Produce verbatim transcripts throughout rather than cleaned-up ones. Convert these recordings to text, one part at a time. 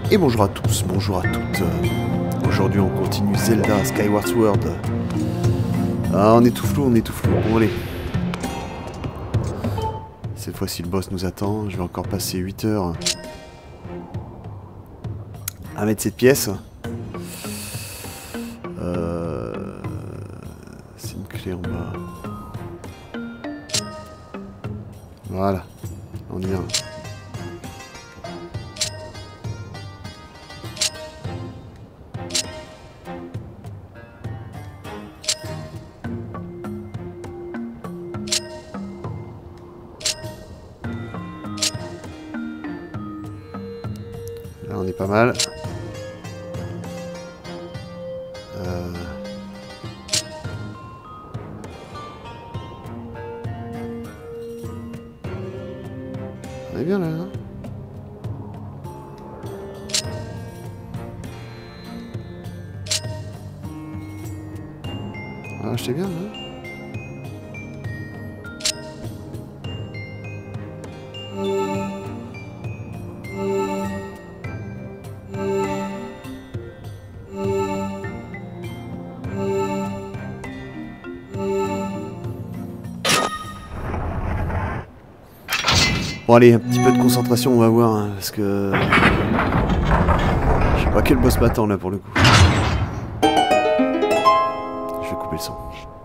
Et bonjour à tous, bonjour à toutes. Aujourd'hui on continue Zelda Skyward Sword. Ah, on est tout flou, on est tout flou. Bon allez. Cette fois-ci le boss nous attend. Je vais encore passer huit heures à mettre cette pièce. Euh... C'est une clé en bas. Voilà. On y vient. Là on est pas mal. Euh... On est bien là, hein? Ah, j'étais bien, hein? Bon allez, un petit peu de concentration, on va voir, hein, parce que... Je sais pas quel boss m'attend là pour le coup. Je vais couper le son.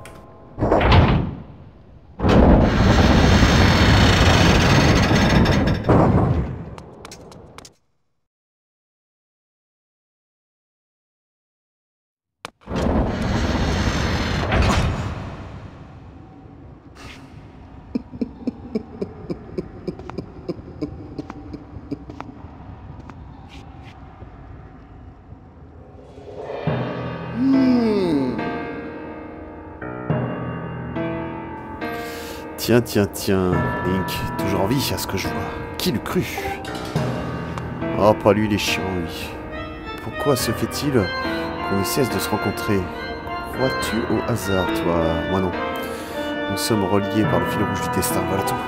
Tiens, tiens, tiens, Link, toujours en vie à ce que je vois. Qui l'eût cru? Oh, pas lui, il est chiant, lui. Pourquoi se fait-il qu'on ne cesse de se rencontrer? Crois-tu au hasard, toi? Moi non. Nous sommes reliés par le fil rouge du destin, voilà tout.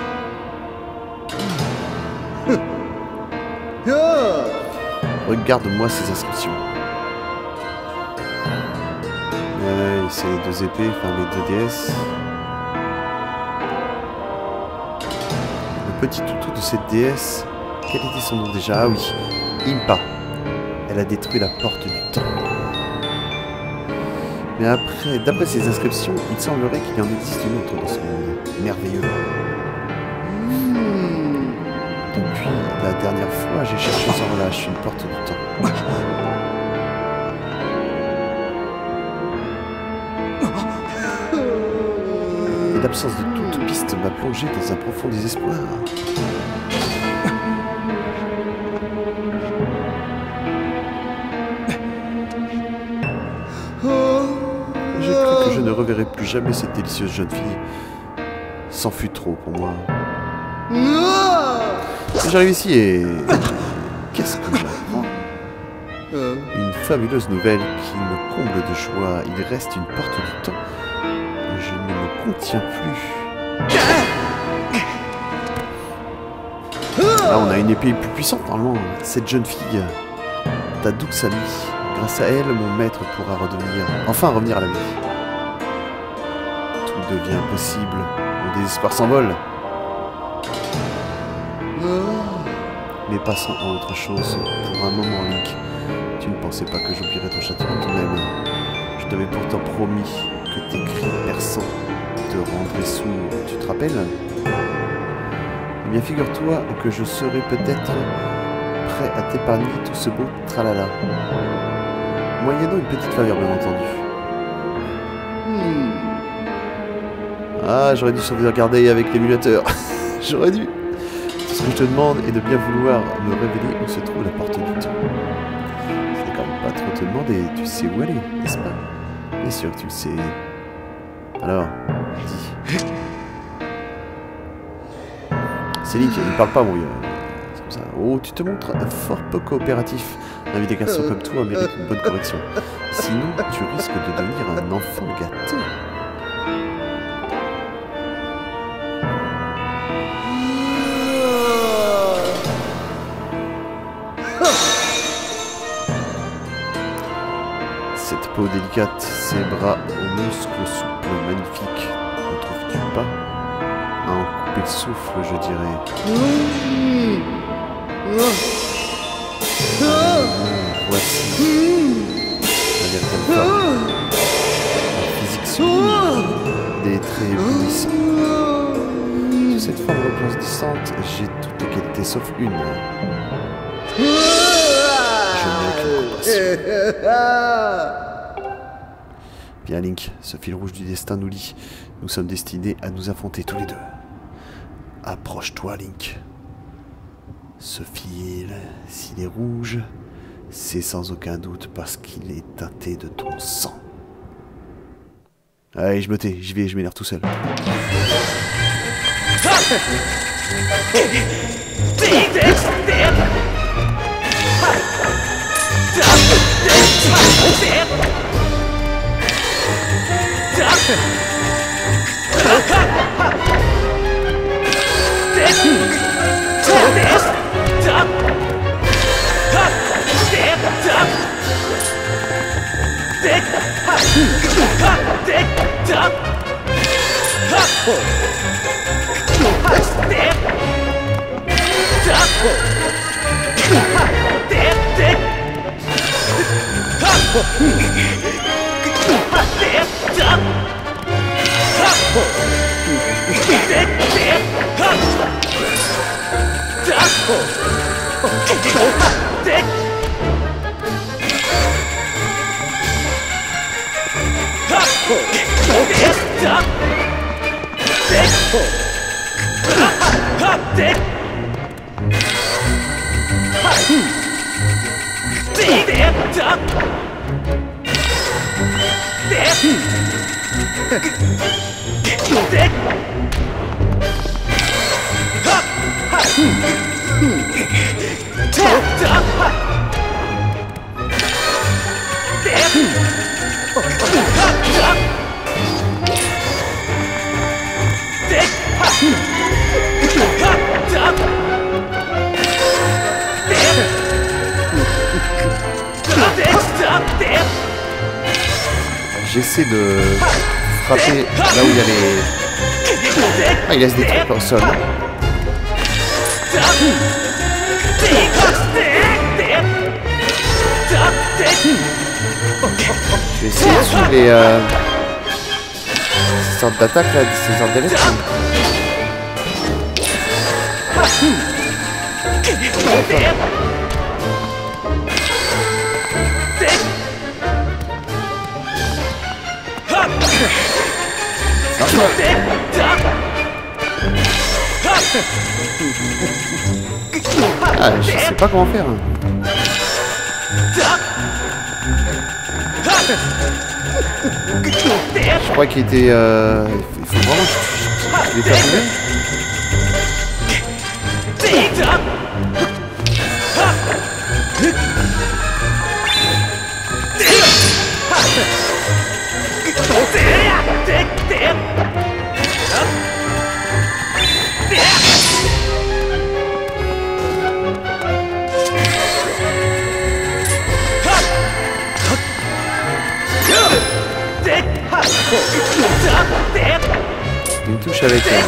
Regarde-moi ces inscriptions. Ouais, c'est les deux épées, enfin les deux déesses. Le petit toutou de cette déesse, quel était son nom déjà? Ah oui, Impa. Elle a détruit la porte du temps. Mais après, d'après ces inscriptions, il semblerait qu'il y en existe une autre dans ce monde. Merveilleux. Hmm. Depuis la dernière fois, j'ai cherché sans relâche une porte du temps. Et l'absence de toute piste m'a plongé dans un profond désespoir. J'ai cru que je ne reverrais plus jamais cette délicieuse jeune fille. C'en fut trop pour moi. J'arrive ici et... Qu'est-ce que j'apprends? Une fabuleuse nouvelle qui me comble de joie. Il reste une porte du temps. Je ne me contiens plus. Là, on a une épée plus puissante, normalement. Cette jeune fille, ta douce amie. Grâce à elle, mon maître pourra redevenir, enfin revenir à la vie. Tout devient possible. Mon désespoir s'envole. Mais passons à autre chose. Pour un moment, Link, tu ne pensais pas que j'oublierais ton châtiment tout de même. Je t'avais pourtant promis que tes cris perçants te rendraient sourd. Tu te rappelles? Eh bien, figure-toi que je serai peut-être prêt à t'épargner tout ce beau tralala. Moyennant une petite faveur, bien entendu. Hmm. Ah, j'aurais dû sauvegarder avec l'émulateur. J'aurais dû. Tout ce que je te demande est de bien vouloir me révéler où se trouve la porte du temps. C'est quand même pas trop te demander. Tu sais où elle est, n'est-ce pas? Bien sûr que tu le sais. Alors, dis. C'est Link, il ne parle pas, mon vieux. C'est comme ça. Oh, tu te montres fort peu coopératif. Un invité garçon comme toi mérite une bonne correction. Sinon, tu risques de devenir un enfant gâté. peau délicate, ses bras aux muscles souples magnifiques. Ne trouves-tu pas? À en couper le souffle, je dirais. Voici la véritable forme. Un physique sublime, des traits éblouissants. Sous cette forme resplendissante, j'ai toutes les qualités sauf une. Je n'ai qu'une compassion. Bien Link, ce fil rouge du destin nous lie. Nous sommes destinés à nous affronter tous les deux. Approche-toi Link. Ce fil, s'il est rouge, c'est sans aucun doute parce qu'il est teinté de ton sang. Allez, je me tais, j'y vais, je m'énerve tout seul. J'essaie de frapper là où il y a les... Ah, il laisse des trucs au sol. Je vais essayer de suivre les... Euh... ces sortes d'attaques là, ces sortes d'élections. Ah, je sais pas comment faire. Je crois qu'il était... Euh... Il faut vraiment... Je l'ai terminé. Une touche avec elle.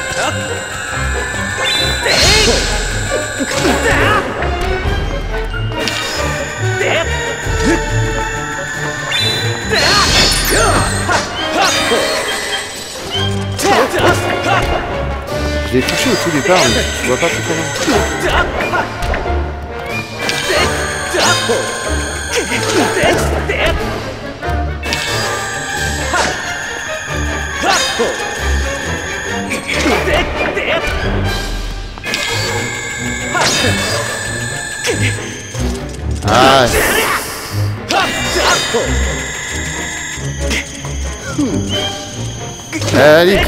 Je l'ai touché au tout départ, mais je vois pas tout comment. Ah. Euh, Link.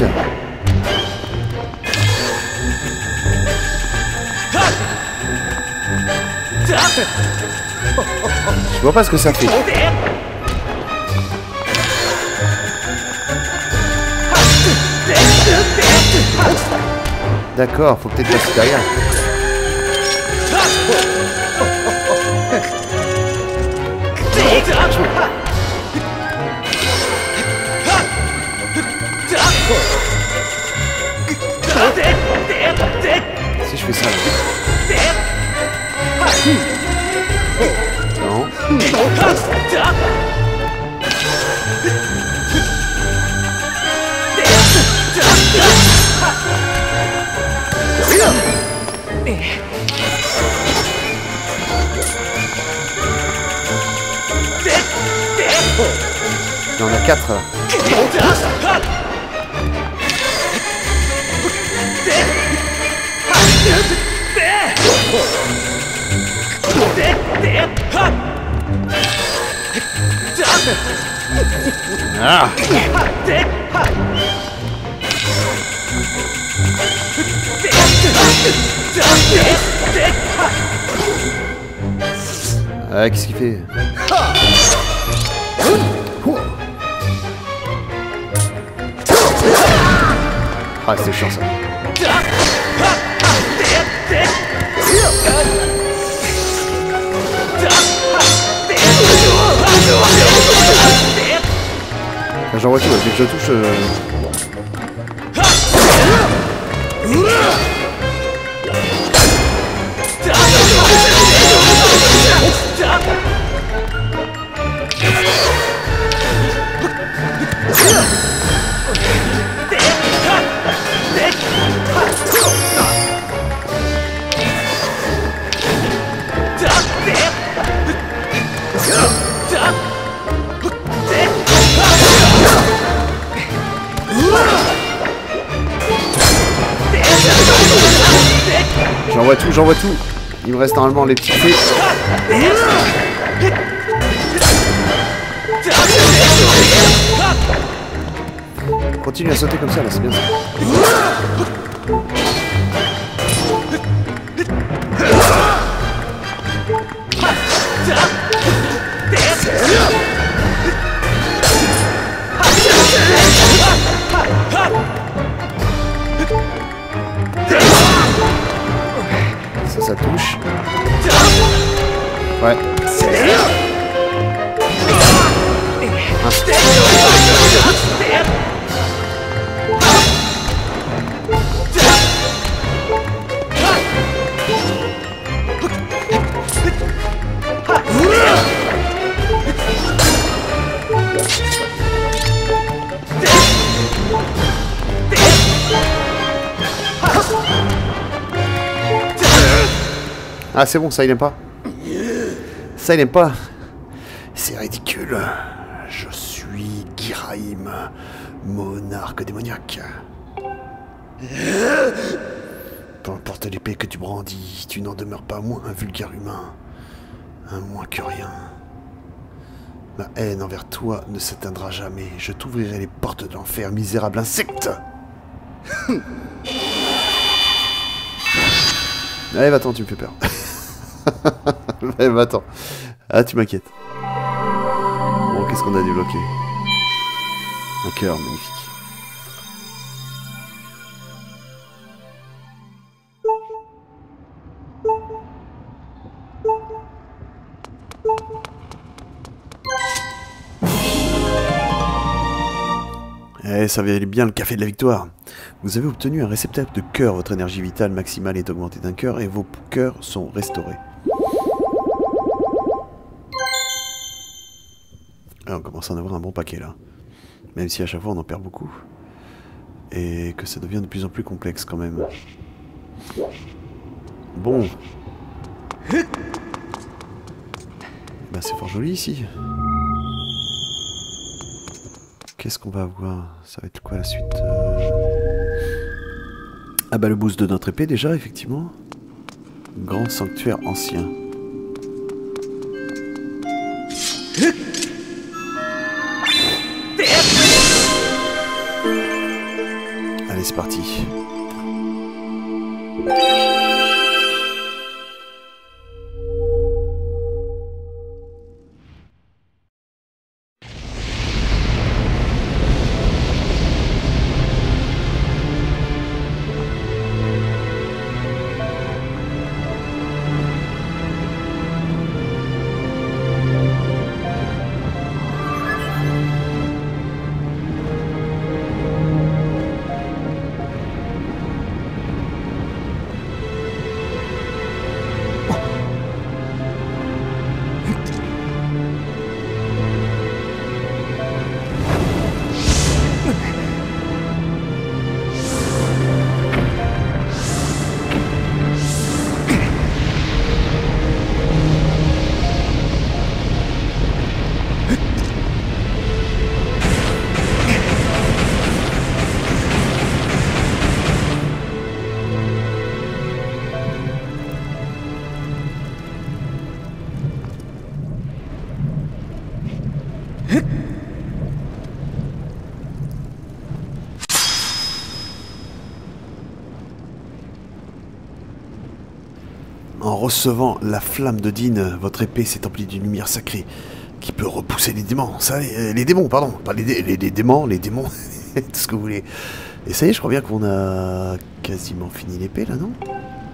Je vois pas ce que ça fait. D'accord, faut peut-être passer derrière. Non. Il y en a quatre là. Ah. Ah, qu'est-ce qu'il fait? Ah, c'est chiant ça. J'en vois tout, dès que je touche... Euh... J'en vois tout, j'en vois tout. Il me reste normalement les petits fées. Continue à sauter comme ça là, c'est bien ça. Ça, ça touche. Ouais. Ah c'est bon, ça il aime pas. Ça il aime pas. C'est ridicule. Je suis Giraim, monarque démoniaque. Peu importe l'épée que tu brandis, tu n'en demeures pas moins un vulgaire humain. Un moins que rien. Ma haine envers toi ne s'éteindra jamais. Je t'ouvrirai les portes de l'enfer, misérable insecte. Allez, va-t'en, tu me fais peur. Allez, va-t'en. Ah, tu m'inquiètes. Bon, qu'est-ce qu'on a débloqué? Un cœur, magnifique. Eh, ça va aller bien le café de la victoire. Vous avez obtenu un réceptacle de cœur. Votre énergie vitale maximale est augmentée d'un cœur et vos cœurs sont restaurés. Ah, on commence à en avoir un bon paquet là. Même si à chaque fois on en perd beaucoup. Et que ça devient de plus en plus complexe quand même. Bon. Bah c'est fort joli ici. Qu'est-ce qu'on va avoir? Ça va être quoi la suite? euh... Ah bah le boost de notre épée déjà, effectivement. Grand sanctuaire ancien. Allez, c'est parti. recevant la flamme de Din, votre épée s'est emplie d'une lumière sacrée qui peut repousser les démons. Ça, les, les démons, pardon. Pas les, dé, les, les démons, les démons, tout ce que vous voulez. Et ça y est, je crois bien qu'on a quasiment fini l'épée, là, non?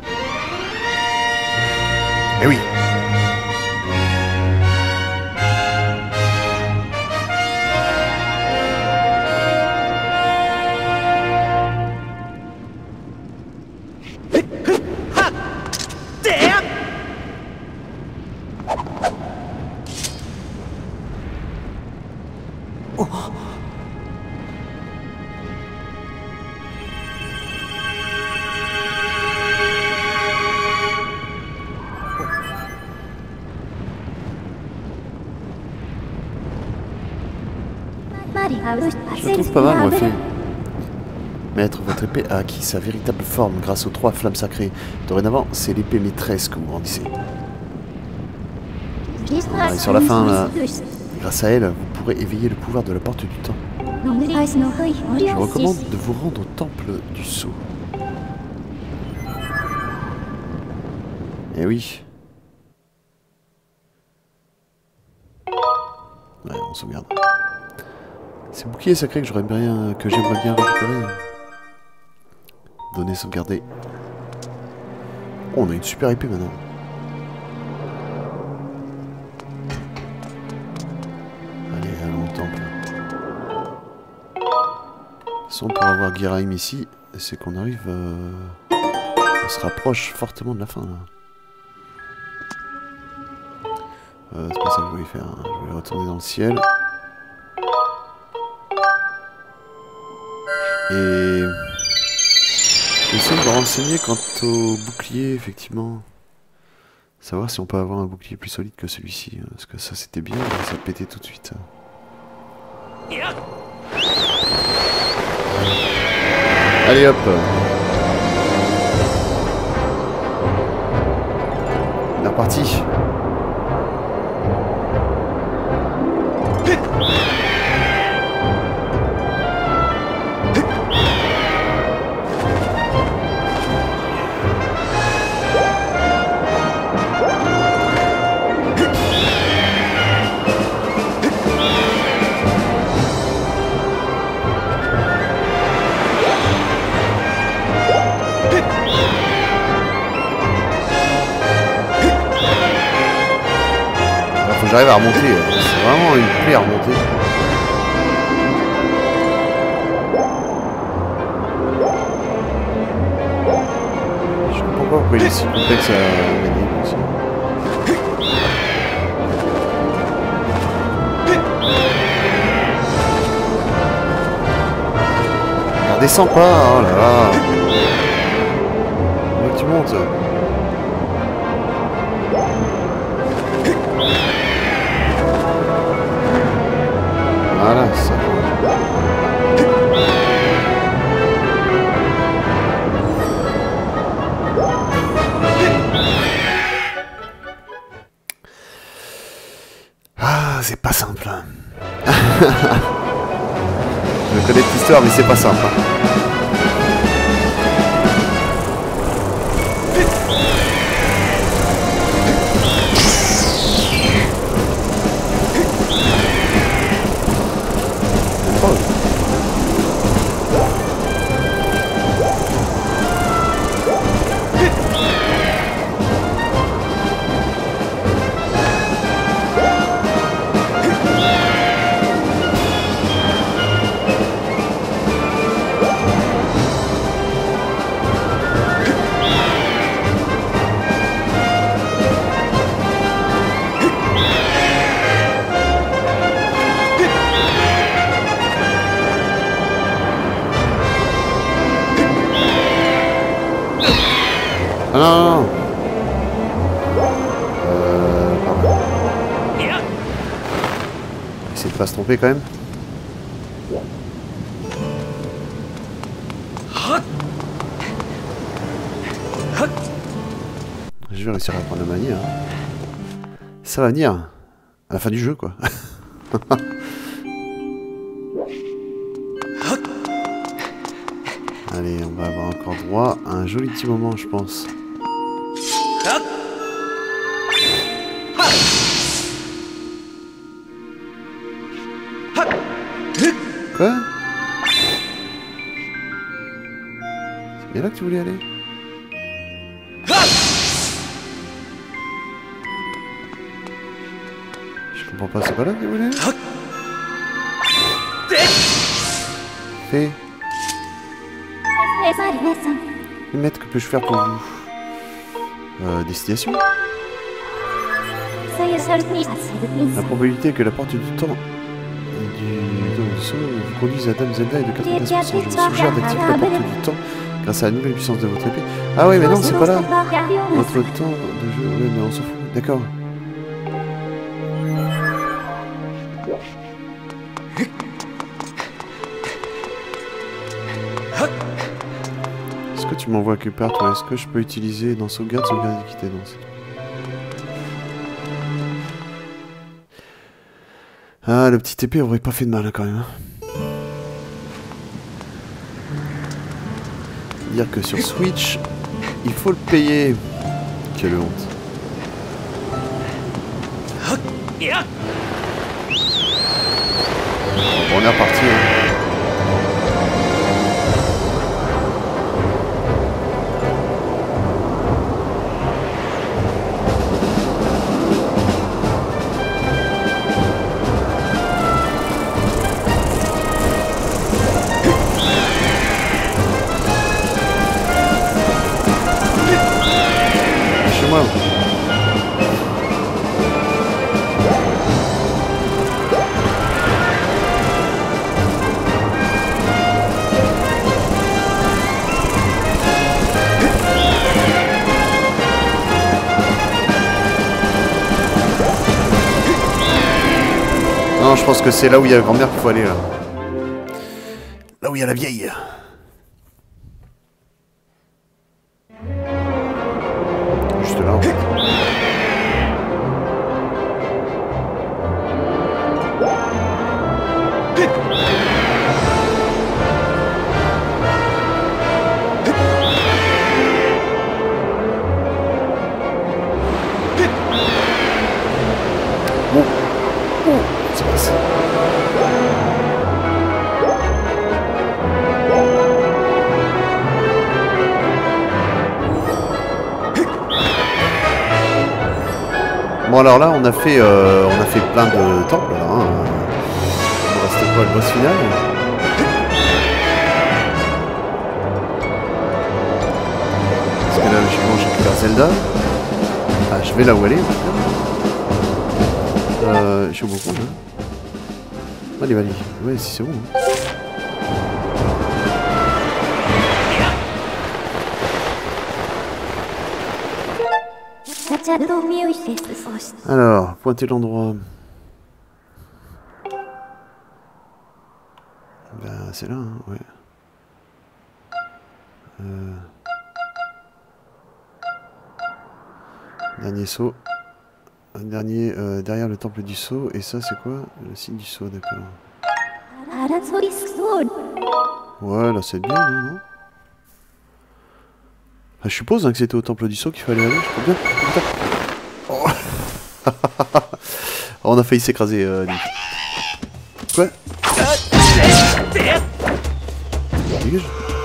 Eh oui. Je trouve pas mal, refait. Maître, votre épée a acquis sa véritable forme grâce aux trois flammes sacrées. Dorénavant, c'est l'épée maîtresse que vous brandissez. On arrive sur la fin, là. Grâce à elle, vous pourrez éveiller le pouvoir de la porte du temps. Je vous recommande de vous rendre au temple du sceau. Eh oui. Ouais, on sauvegarde. C'est le bouclier sacré que j'aurais bien, que j'aimerais bien récupérer. Donner, sauvegarder. Oh, on a une super épée maintenant. Allez, allons au temple. De toute façon, pour avoir Giraim ici, c'est qu'on arrive... Euh... On se rapproche fortement de la fin, là. Euh, c'est pas ça que je voulais faire. Hein. Je voulais retourner dans le ciel. Et... J'essaie de me renseigner quant au bouclier, effectivement. Savoir si on peut avoir un bouclier plus solide que celui-ci. Parce que ça, c'était bien, ça pétait tout de suite. Allez, hop. La partie. J'arrive à remonter, c'est vraiment une plaie à remonter. Je comprends pas pourquoi il est si complexe à gagner aussi. Alors descends pas, oh là là. Où est-ce que tu montes? Voilà, ça. Ah, c'est pas simple. Je connais cette histoire, mais c'est pas simple. Ah non, non, non. Euh, pardon. Essayez de pas se tromper quand même. Je vais réussir à prendre la manie. Hein. Ça va venir. À la fin du jeu, quoi. Allez, on va avoir encore droit à un joli petit moment, je pense. C'est là que tu voulais aller? Je comprends pas, c'est pas là que tu voulais aller? Fais. Maître, que peux-je faire pour vous? Euh, destination? La probabilité que la porte du temps et du temps du son vous conduise à Dame Zelda est de quatre-vingt-quinze pour cent. Je vous suggère d'activer la porte du temps grâce à la nouvelle puissance de votre épée. Ah oui, mais non, c'est pas là. Votre temps de jeu, oui, mais on s'en fout. D'accord. Est-ce que tu m'envoies quelque part, toi? Est-ce que je peux utiliser dans sauvegarde, sauvegarde d'équité? Non, c'est tout. Ah, le petit épée aurait pas fait de mal, hein, quand même. Hein. Dire que sur Switch, il faut le payer. Quelle honte. Bon, on est reparti. Hein. Non, je pense que c'est là où il y a la grand-mère qu'il faut aller, là. Là où il y a la vieille. Juste là, en fait. Bon. Oh. C'est passé. Bon alors là on a fait euh, on a fait plein de temples là. Hein. Il nous reste quoi, le boss final? Parce que là logiquement je récupère Zelda. Ah je vais là où elle est. Euh, je suis au bon coin là. Allez, allez. Ouais, si c'est bon. Hein. Alors, pointez l'endroit. Ben, c'est là, hein, ouais. Euh... Dernier saut. Un dernier euh, derrière le temple du sceau, et ça c'est quoi? Le signe du sceau, d'accord. Ouais, là c'est bien, non, non ah, je suppose hein, que c'était au temple du sceau qu'il fallait aller, je crois bien. Oh. On a failli s'écraser, euh, quoi? Dégage.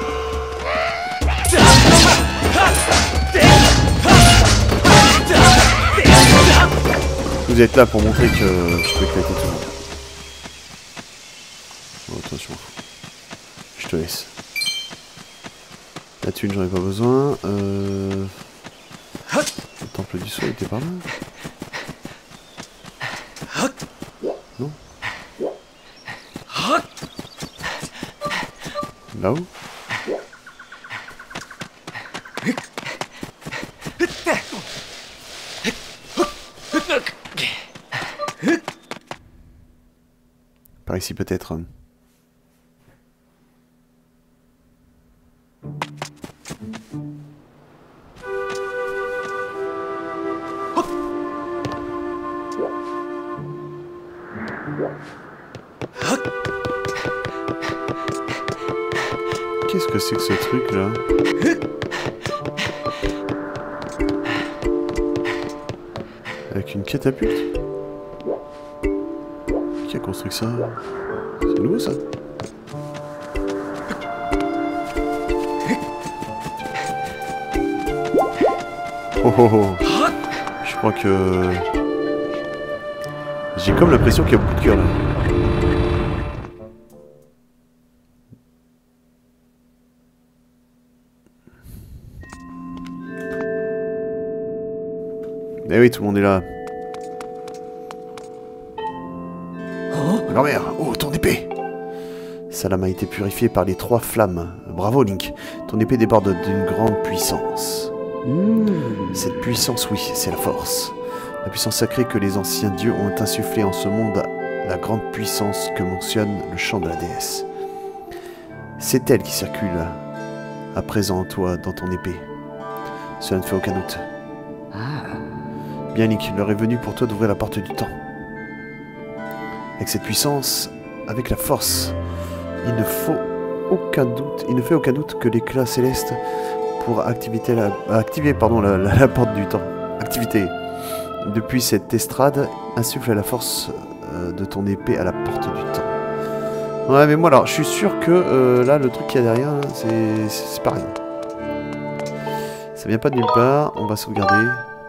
Vous êtes là pour montrer que je peux éclater tout le monde. Oh, attention. Je te laisse. La thune, j'en ai pas besoin. Euh... Le temple du sceau était par là. Non. Là-haut. Par ici peut-être. Qu'est-ce que c'est que ce truc là? Avec une catapulte? Qui a construit ça? C'est nouveau ça? Oh oh oh. Je crois que... J'ai comme l'impression qu'il y a beaucoup de cœur là. Eh oui, tout le monde est là. Grand-mère, oh, ton épée! Salam a été purifié par les trois flammes. Bravo, Link. Ton épée déborde d'une grande puissance. Mmh. Cette puissance, oui, c'est la force. La puissance sacrée que les anciens dieux ont insufflée en ce monde, la grande puissance que mentionne le chant de la déesse. C'est elle qui circule à présent en toi, dans ton épée. Cela ne fait aucun doute. Bien, Link, l'heure est venue pour toi d'ouvrir la porte du temps. Avec cette puissance, avec la force, il ne faut aucun doute, il ne fait aucun doute que l'éclat céleste pour activer la, activer, pardon, la, la, la porte du temps. Activité. Depuis cette estrade, insuffle la force euh, de ton épée à la porte du temps. Ouais, mais moi, alors, je suis sûr que euh, là, le truc qu'il y a derrière, c'est pas rien. Ça vient pas de nulle part, on va sauvegarder.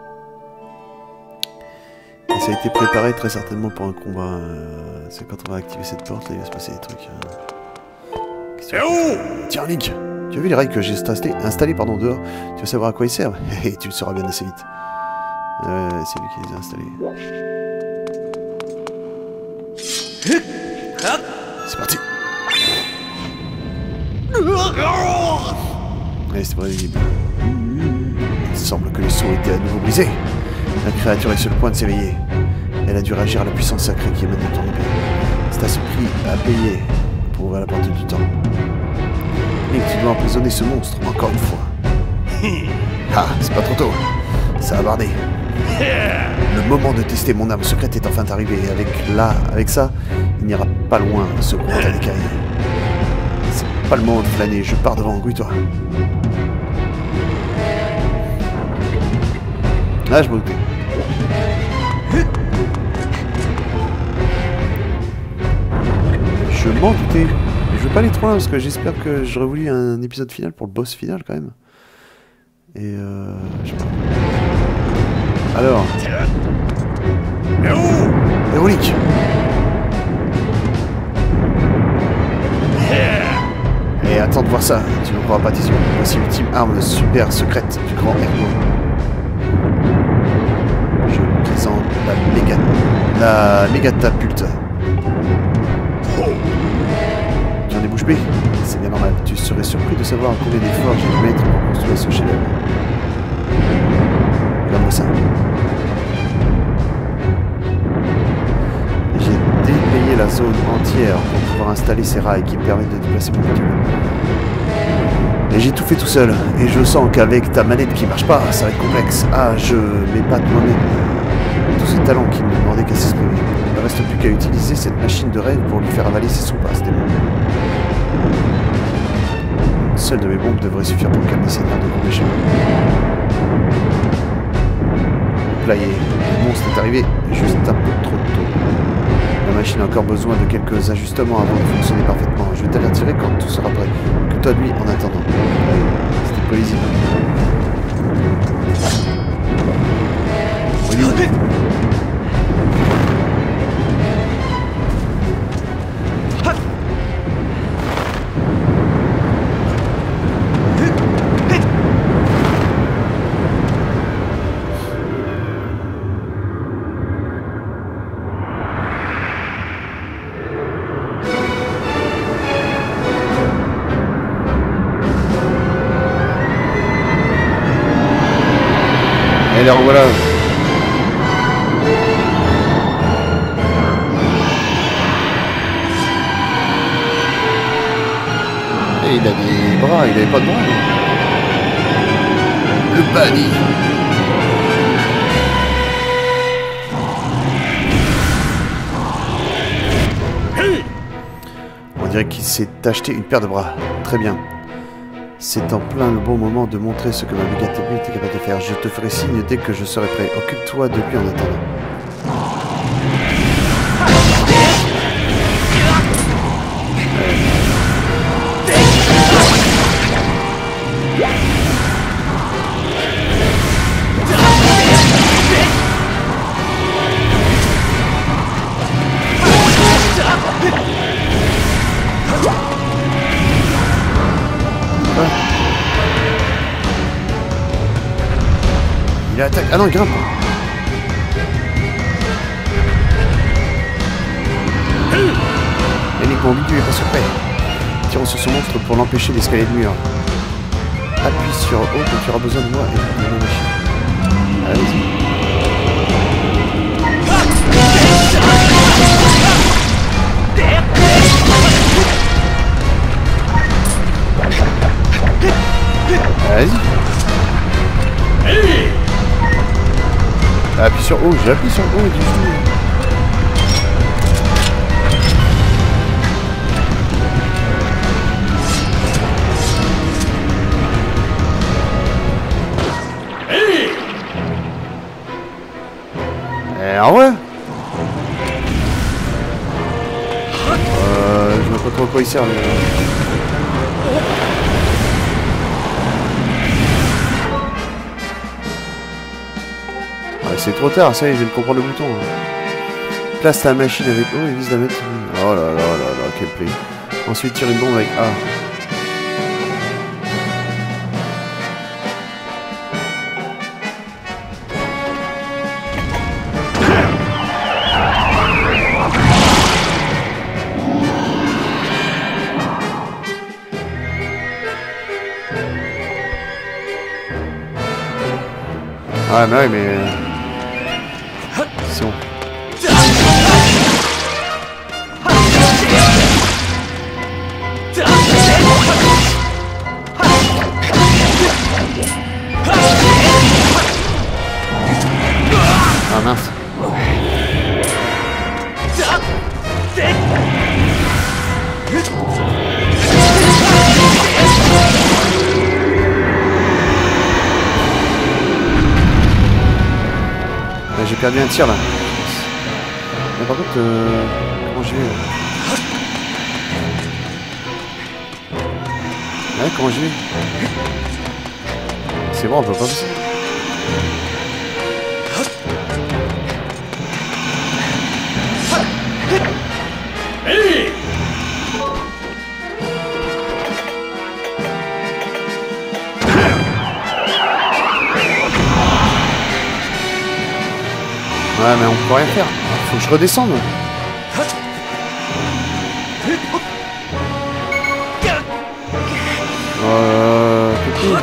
Et ça a été préparé très certainement pour un combat. Euh, c'est quand on va activer cette porte, là, il va se passer des trucs. Hein. C'est où? Tiens, Link, tu as vu les rails que j'ai installés, installés pardon, dehors? Tu veux savoir à quoi ils servent? Et tu le sauras bien assez vite. Euh, c'est lui qui les a installés. C'est parti. Allez, c'est prévisible. Il semble que les sceaux étaient à nouveau brisés. La créature est sur le point de s'éveiller. Elle a dû réagir à la puissance sacrée qui émane de ton épée. C'est à ce prix à payer pour ouvrir la porte du temps. Et tu dois emprisonner ce monstre, encore une fois. Ah, c'est pas trop tôt. Ça a bardé. Le moment de tester mon arme secrète est enfin arrivé. Avec là, avec ça, il n'ira pas loin ce gros tas d'écailles. C'est pas le moment de flâner, je pars devant, gouille-toi. Ah, je me doutais. Je m'en doutais. Je veux pas aller trop loin parce que j'espère que j'aurais voulu un épisode final pour le boss final quand même. Et euh... je sais pas. Alors. Mais où? Mais où, Link? Et attends de voir ça, tu ne crois pas tes yeux. Voici l'ultime arme super secrète du grand Ergo. Je présente la méga... la méga-tapulte. Tu en es bouche bée? C'est bien normal. Tu serais surpris de savoir combien d'efforts j'ai dû mettre pour construire ce chef-d'œuvre. Regarde-moi ça. J'ai déblayé la zone entière pour pouvoir installer ces rails qui me permettent de déplacer mon module. Et j'ai tout fait tout seul. Et je sens qu'avec ta manette qui marche pas, ça va être complexe. Ah, je m'épate moi-même. Tous ces talents qui me demandaient qu'à s'exprimer. Il ne reste plus qu'à utiliser cette machine de rêve pour lui faire avaler ses soupes à ce démon. Seule de mes bombes devrait suffire pour calmer ces nerfs de gros méchants. Là, le monstre est arrivé juste un peu trop tôt. La machine a encore besoin de quelques ajustements avant de fonctionner parfaitement. Je vais t'avertir quand tout sera prêt. Occupe-toi de lui en attendant. C'était prévisible. Oui. Et alors voilà. Et il a des bras, il avait pas de bras. Le banni. On dirait qu'il s'est acheté une paire de bras. Très bien. C'est en plein le bon moment de montrer ce que ma méga-tapulte est capable de faire. Je te ferai signe dès que je serai prêt. Occupe-toi de lui en attendant. attaque. Ah non, il grimpe. L'énigme ambiguë est pas secret. Tirons sur ce monstre pour l'empêcher d'escalader le mur. Appuie sur O quand tu auras besoin de moi et de mon machine. Allez-y. Vas-y. Appuie sur O, j'ai appuyé sur O et du tout. Ah ouais. Euh, je vois pas trop à quoi il sert. Mais... Ah, c'est trop tard, ça y est, je viens de comprendre le bouton. Place ta machine avec O et vise la mettre. Oh là là là là, quel play. Ensuite tire une bombe avec A. Ah mais ouais mais... C'est bon. Ah mince. J'ai perdu un tir là. Mais par contre, euh, comment j'y vais là? Ouais, comment j'y vais? C'est bon, on peut pas passer. Ouais mais on peut rien faire, faut que je redescende. Euh... Petit.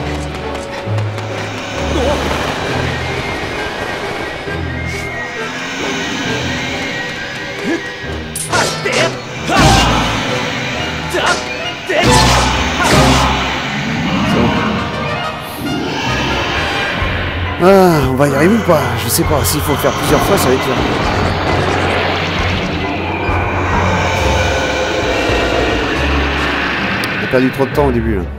Ah, on va y arriver ou pas? Je sais pas, s'il faut le faire plusieurs fois, ça va être dur. J'ai perdu trop de temps au début là.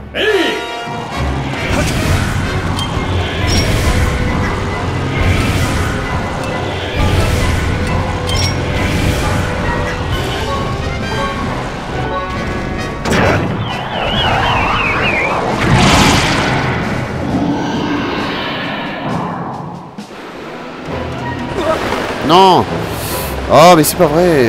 Non. Oh mais c'est pas vrai.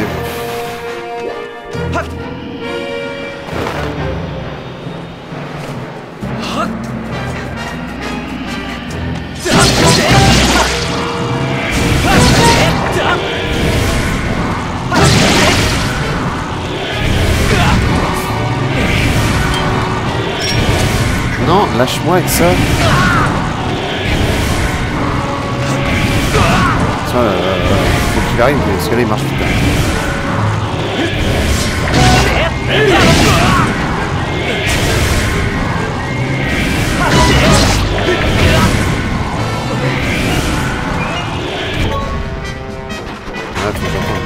Non, lâche-moi avec ça. Ça, euh, faut qu'il arrive, parce que là il marche putain. Ah, faut que j'entende.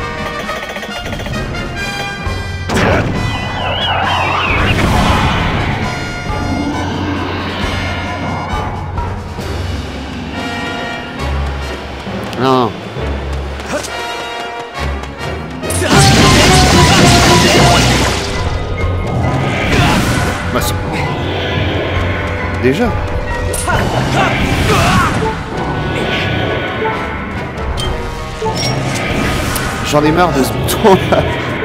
Non. Bah, déjà. J'en ai marre de ce bouton là.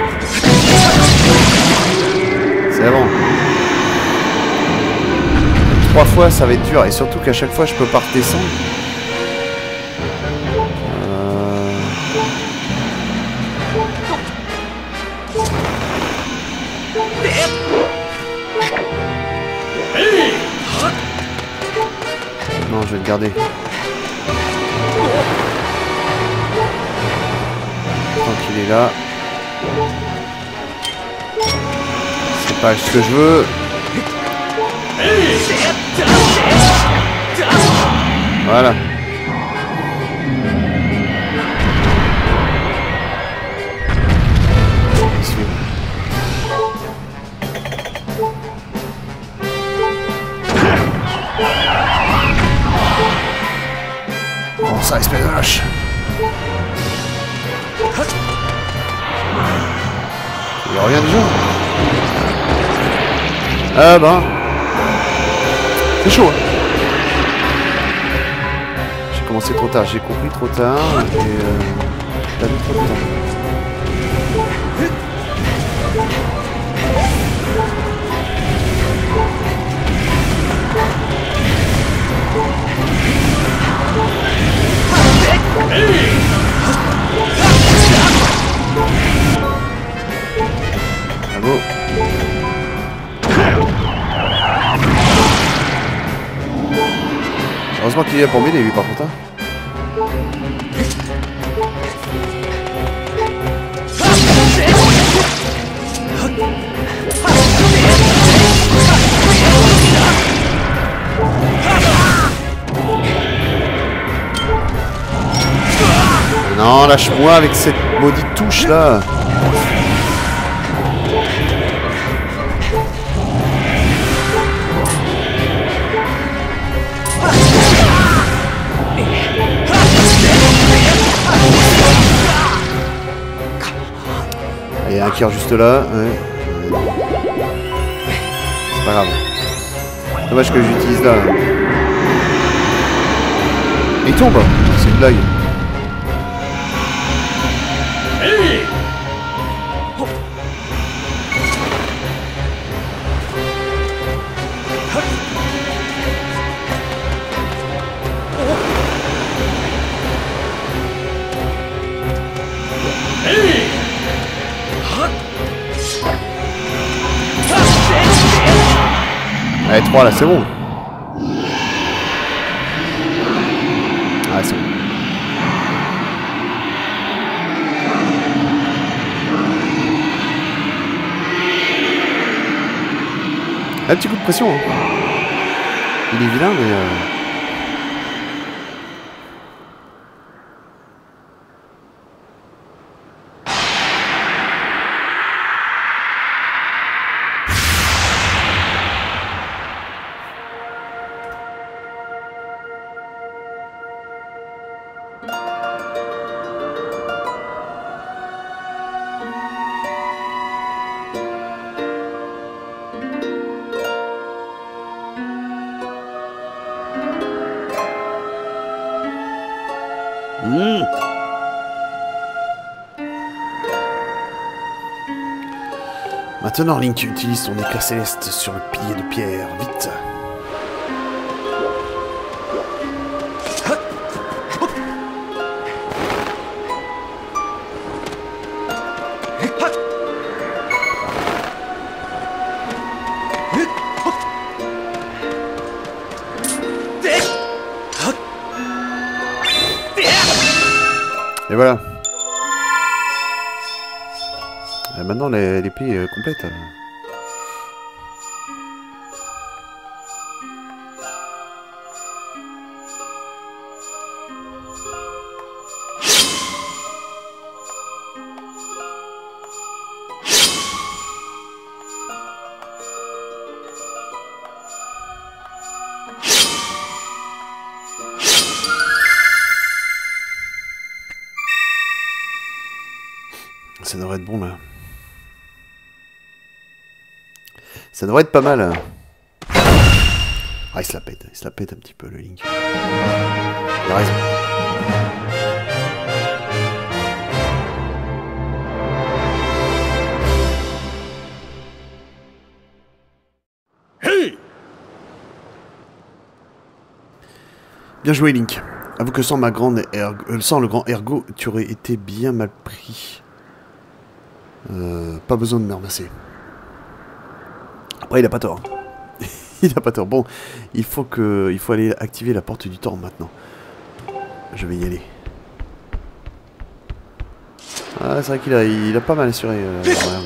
C'est bon. Trois fois ça va être dur et surtout qu'à chaque fois je peux pas redescendre. je vais le garder. Tant qu'il est là. C'est pas ce que je veux. Voilà. Ça, espèce de lâche. Il revient déjà. Ah ben. C'est chaud. Hein. J'ai commencé trop tard, j'ai compris trop tard et euh, t'as mis trop de temps. Bravo. Heureusement qu'il est là pour m'aider lui par contre. Hein. Non, lâche-moi avec cette maudite touche là. Il y a un cœur juste là. Ouais. C'est pas grave. Dommage que j'utilise là. Il tombe. C'est une blague. Allez, trois là, c'est bon. Ah, c'est bon. Un petit coup de pression. Hein. Il est vilain, mais... Euh... Mmh. Maintenant, Link utilise son éclat céleste sur le pilier de pierre. Vite. Et voilà. Et maintenant l'épée est complète. Ça devrait être bon là. Ça devrait être pas mal. Ah, il se la pète, il se la pète un petit peu le Link. Il a raison. Hey! Bien joué Link. Avoue que sans ma grande ergo, euh, sans le grand ergot, tu aurais été bien mal pris. Euh, pas besoin de me remercier. Après, il a pas tort. Il n'a pas tort. Bon, il faut que, il faut aller activer la porte du temps maintenant. Je vais y aller. Ah, c'est vrai qu'il a, il a pas mal assuré. Euh,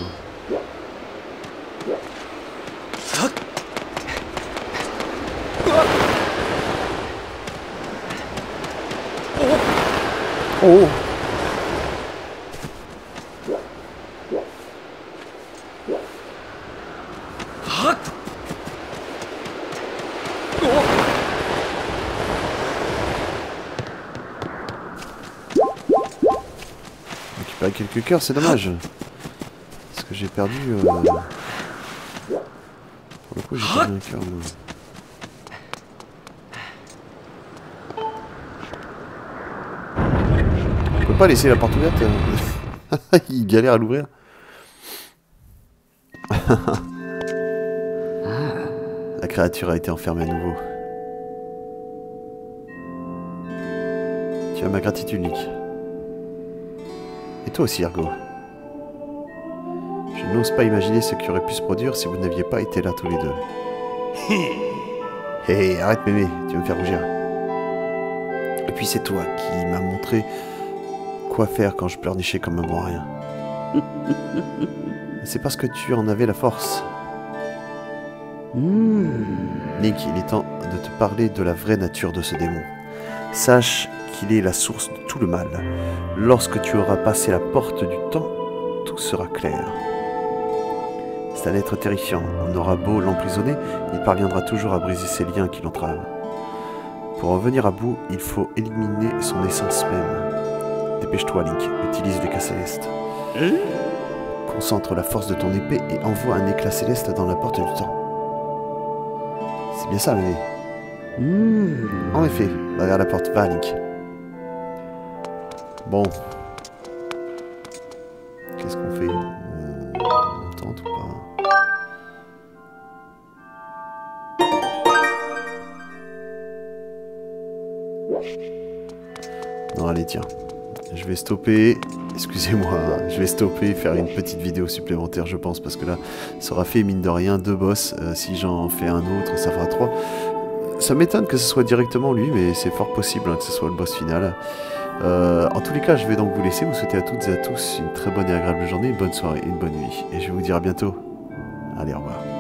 oh. Récupérer quelques cœurs, c'est dommage. Parce que j'ai perdu... Euh... Pour le coup, j'ai perdu un cœur, moi. On peut pas laisser la porte ouverte. Il galère à l'ouvrir. La créature a été enfermée à nouveau. Tu as ma gratitude, Nick. Et toi aussi, Ergo. Je n'ose pas imaginer ce qui aurait pu se produire si vous n'aviez pas été là tous les deux. Hé, hey, arrête mémé, tu vas me faire rougir. Et puis c'est toi qui m'as montré quoi faire quand je pleurnichais comme un bon rien. C'est parce que tu en avais la force. Mmh. Nick, il est temps de te parler de la vraie nature de ce démon. Sache qu'il est la source de tout le mal. Lorsque tu auras passé la porte du temps, tout sera clair. C'est un être terrifiant. On aura beau l'emprisonner, il parviendra toujours à briser ses liens qui l'entravent. Pour en venir à bout, il faut éliminer son essence même. Dépêche-toi, Link. Utilise l'éclat céleste. Concentre la force de ton épée et envoie un éclat céleste dans la porte du temps. C'est bien ça, bébé. Mmh. En effet, va vers la porte. Va, Link. Bon. Qu'est-ce qu'on fait? On tente ou pas? Non, allez, tiens. Je vais stopper. Excusez-moi, je vais stopper et faire une petite vidéo supplémentaire, je pense, parce que là, ça aura fait, mine de rien, deux boss. Euh, si j'en fais un autre, ça fera trois. Ça m'étonne que ce soit directement lui, mais c'est fort possible hein, que ce soit le boss final. Euh, en tous les cas, je vais donc vous laisser. Vous souhaiter à toutes et à tous une très bonne et agréable journée, une bonne soirée et une bonne nuit. Et je vais vous dire à bientôt. Allez, au revoir.